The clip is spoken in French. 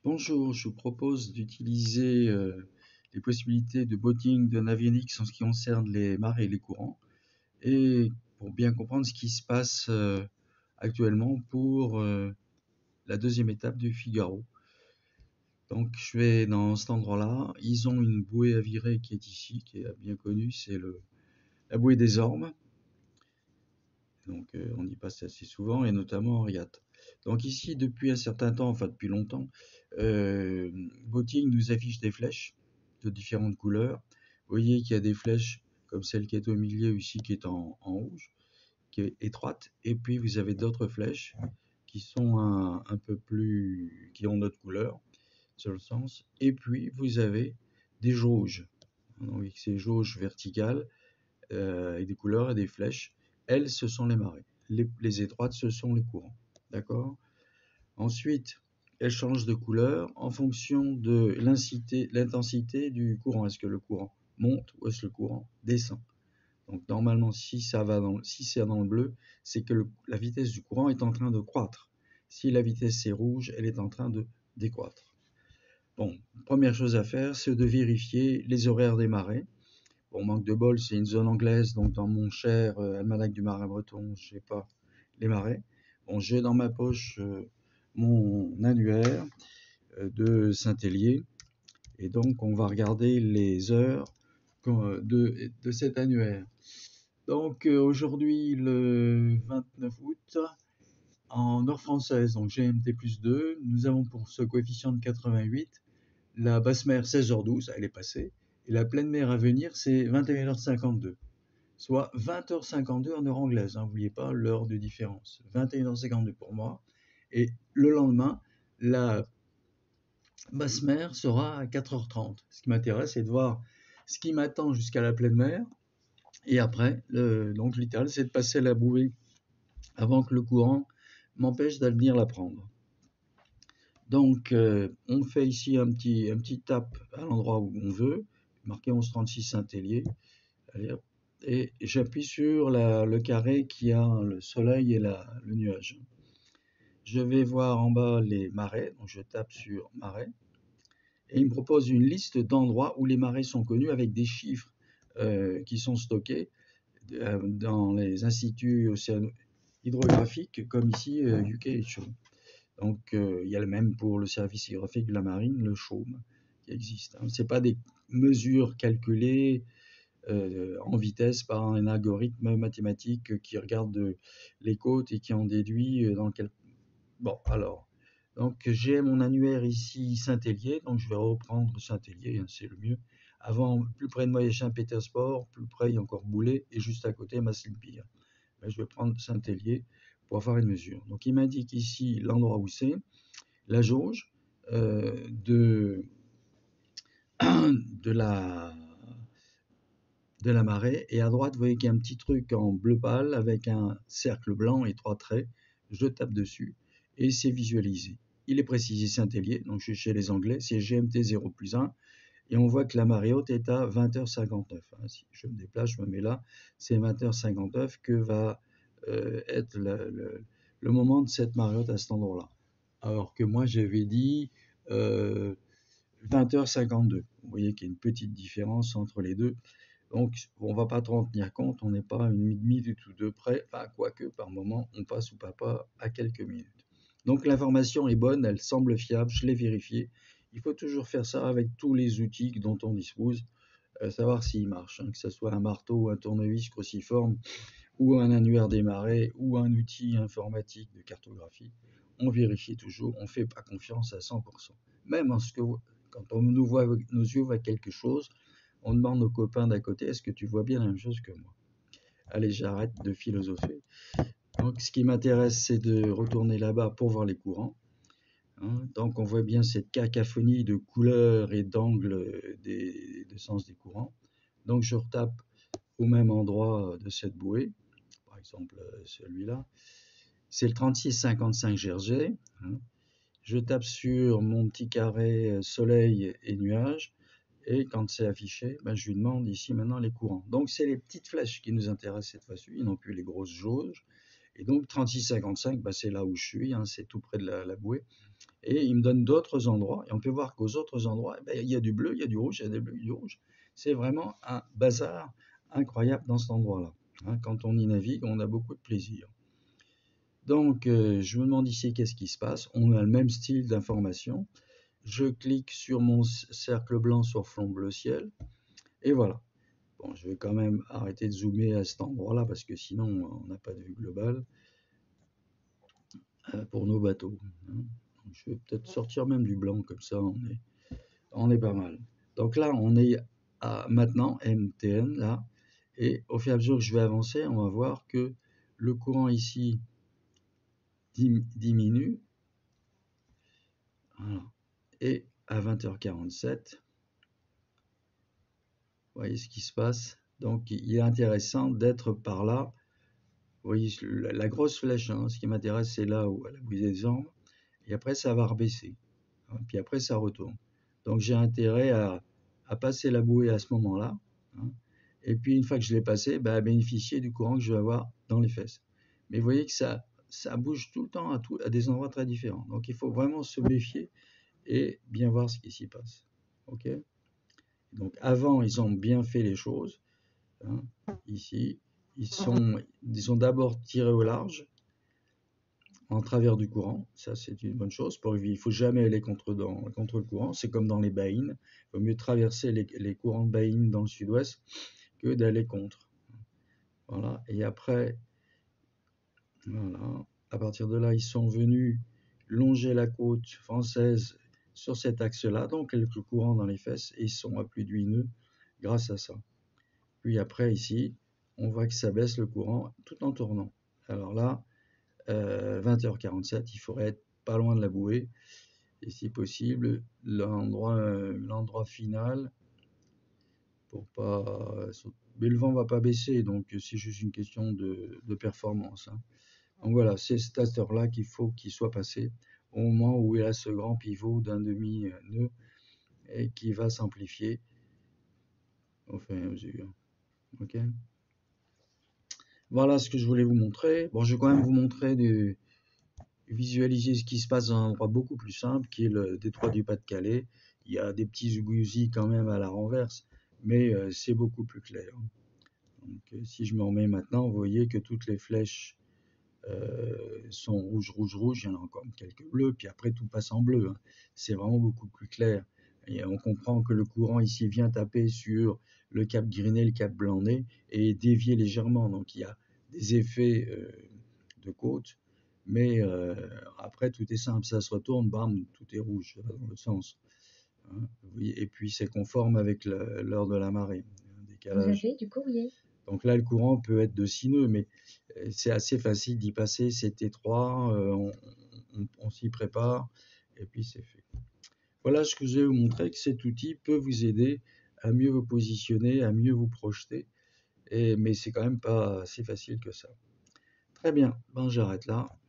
Bonjour, je vous propose d'utiliser les possibilités de botting de Navionics en ce qui concerne les marées et les courants, et pour bien comprendre ce qui se passe actuellement pour la deuxième étape du Figaro. Donc je vais dans cet endroit-là. Ils ont une bouée à virer qui est ici, qui est bien connue, c'est la bouée des Ormes. Donc on y passe assez souvent, et notamment en Henriette. Donc ici, depuis un certain temps, enfin depuis longtemps, Botting nous affiche des flèches de différentes couleurs. Vous voyez qu'il y a des flèches comme celle qui est au milieu ici, qui est en rouge, qui est étroite. Et puis vous avez d'autres flèches qui sont un peu plus, qui ont notre couleur, sur le sens. Et puis vous avez des jauges. Donc ces jauges verticales avec des couleurs et des flèches. Elles, ce sont les marées. Les étroites, ce sont les courants. D'accord? Ensuite, elles changent de couleur en fonction de l'intensité du courant. Est-ce que le courant monte ou est-ce que le courant descend? Donc normalement, si c'est dans le bleu, c'est que la vitesse du courant est en train de croître. Si la vitesse est rouge, elle est en train de décroître. Bon, première chose à faire, c'est de vérifier les horaires des marées. Bon, manque de bol, c'est une zone anglaise, donc dans mon cher almanach du marin breton, je n'ai pas les marais. Bon, j'ai dans ma poche mon annuaire de Saint-Hélier, et donc on va regarder les heures de cet annuaire. Donc aujourd'hui, le 29 août, en heure française, donc GMT plus 2, nous avons pour ce coefficient de 88, la basse mer 16h12, elle est passée, et la pleine mer à venir, c'est 21h52. Soit 20h52 en heure anglaise, n'oubliez pas l'heure de différence. 21h52 pour moi. Et le lendemain, la basse mer sera à 4h30. Ce qui m'intéresse, c'est de voir ce qui m'attend jusqu'à la pleine mer. Et après, donc l'idéal, c'est de passer la bouée avant que le courant m'empêche d'aller venir la prendre. Donc, on fait ici un petit tap à l'endroit où on veut, marqué 1136 Saint-Hélier. Allez, hop. Et j'appuie sur le carré qui a le soleil et le nuage. Je vais voir en bas les marais, donc je tape sur marais, et il me propose une liste d'endroits où les marais sont connus avec des chiffres qui sont stockés dans les instituts hydrographiques, comme ici UKHO. Donc il y a le même pour le service hydrographique de la marine, le CHOM, qui existe. Ce n'est pas des mesures calculées en vitesse par un algorithme mathématique qui regarde les côtes et qui en déduit dans quel... Bon, alors, donc j'ai mon annuaire ici Saint-Hélier, donc je vais reprendre Saint-Hélier, hein, c'est le mieux. Avant, plus près de moi, il y a Saint-Pétersbourg, plus près, il y a encore Boulet, et juste à côté, Massilpire. Ben, je vais prendre Saint-Hélier pour avoir une mesure. Donc il m'indique ici l'endroit où c'est, la jauge de la marée, et à droite vous voyez qu'il y a un petit truc en bleu pâle avec un cercle blanc et 3 traits. Je tape dessus et c'est visualisé. Il est précisé Saint-Hélier, donc je suis chez les Anglais, c'est GMT 0 plus 1, et on voit que la marée haute est à 20h59. Si je me déplace, je me mets là, c'est 20h59 que va être le moment de cette marée haute à cet endroit-là. Alors que moi j'avais dit 20h52. Vous voyez qu'il y a une petite différence entre les deux. Donc, on ne va pas trop en tenir compte, on n'est pas à une minute ou deux près, enfin, quoique par moment, on passe ou pas à quelques minutes. Donc, l'information est bonne, elle semble fiable, je l'ai vérifiée. Il faut toujours faire ça avec tous les outils dont on dispose, savoir s'ils marchent, hein, que ce soit un marteau, un tournevis cruciforme, ou un annuaire des marées, ou un outil informatique de cartographie. On vérifie toujours, on ne fait pas confiance à 100%. Même quand on nous voit, nos yeux voient quelque chose, on demande aux copains d'à côté, est-ce que tu vois bien la même chose que moi? Allez, j'arrête de philosopher. Donc, ce qui m'intéresse, c'est de retourner là-bas pour voir les courants. Hein. Donc, on voit bien cette cacophonie de couleurs et d'angles de sens des courants. Donc, je retape au même endroit de cette bouée, par exemple celui-là. C'est le 3655 GRG. Hein. Je tape sur mon petit carré soleil et nuages. Et quand c'est affiché, ben, je lui demande ici maintenant les courants. Donc c'est les petites flèches qui nous intéressent cette fois-ci, et non plus les grosses jauges. Et donc 36,55, ben, c'est là où je suis, hein, c'est tout près de la bouée. et il me donne d'autres endroits, et on peut voir qu'aux autres endroits, il y a du bleu, il y a du rouge, il y a du bleu, il y a du rouge. C'est vraiment un bazar incroyable dans cet endroit-là. Hein, quand on y navigue, on a beaucoup de plaisir. Donc, je me demande ici qu'est-ce qui se passe. On a le même style d'information. Je clique sur mon cercle blanc sur fond bleu ciel, et voilà. Bon, je vais quand même arrêter de zoomer à cet endroit-là, parce que sinon, on n'a pas de vue globale pour nos bateaux. Hein. Je vais peut-être sortir même du blanc, comme ça on est pas mal. Donc là, on est à maintenant MTN, là, et au fur et à mesure que je vais avancer, on va voir que le courant ici diminue. Voilà. Et à 20h47, vous voyez ce qui se passe. Donc il est intéressant d'être par là. Vous voyez la grosse flèche, hein, ce qui m'intéresse, c'est là où à la bouée des Andes. Et après, ça va rebaisser. Hein, puis après, ça retourne. Donc j'ai intérêt à passer la bouée à ce moment-là. Hein, et puis une fois que je l'ai passé, à bénéficier du courant que je vais avoir dans les fesses. Mais vous voyez que ça bouge tout le temps à des endroits très différents. Donc il faut vraiment se méfier et bien voir ce qui s'y passe. Ok. Donc avant, ils ont bien fait les choses. Hein, ici, ils ont d'abord tiré au large en travers du courant. Ça, c'est une bonne chose. Il ne faut jamais aller contre le courant. C'est comme dans les baïnes. Il vaut mieux traverser les courants de baïnes dans le sud-ouest que d'aller contre. Voilà. Et après, voilà. À partir de là, ils sont venus longer la côte française sur cet axe-là, donc quelques courants dans les fesses, et ils sont à plus de 8 nœuds grâce à ça. Puis après, ici, on voit que ça baisse le courant tout en tournant. Alors là, 20h47, il faudrait être pas loin de la bouée, et si possible, l'endroit final, pour pas... Mais le vent va pas baisser, donc c'est juste une question de performance. Hein. Donc voilà, c'est cette heure-là qu'il faut qu'il soit passé, au moment où il a ce grand pivot d'un demi-nœud, et qui va s'amplifier au fur et à mesure. Ok. Voilà ce que je voulais vous montrer. Bon, je vais quand même vous montrer visualiser ce qui se passe dans un endroit beaucoup plus simple, qui est le détroit du Pas-de-Calais. Il y a des petits zougousis quand même à la renverse, mais c'est beaucoup plus clair. Donc, si je me remets maintenant, vous voyez que toutes les flèches sont rouge, rouge, rouge. Il y en a encore quelques bleus, puis après tout passe en bleu. Hein. C'est vraiment beaucoup plus clair. Et on comprend que le courant ici vient taper sur le cap Grinet, le cap Blanc-Nez, et dévier légèrement. Donc il y a des effets de côte, mais après tout est simple, ça se retourne, bam, tout est rouge, ça va dans le sens. Hein. Et puis c'est conforme avec l'heure de la marée, un décalage. Vous avez du courrier. Donc là, le courant peut être de 6 nœuds, mais c'est assez facile d'y passer, c'est étroit, on s'y prépare, et puis c'est fait. Voilà ce que je vais vous montrer, que cet outil peut vous aider à mieux vous positionner, à mieux vous projeter, mais c'est quand même pas si facile que ça. Très bien, j'arrête là.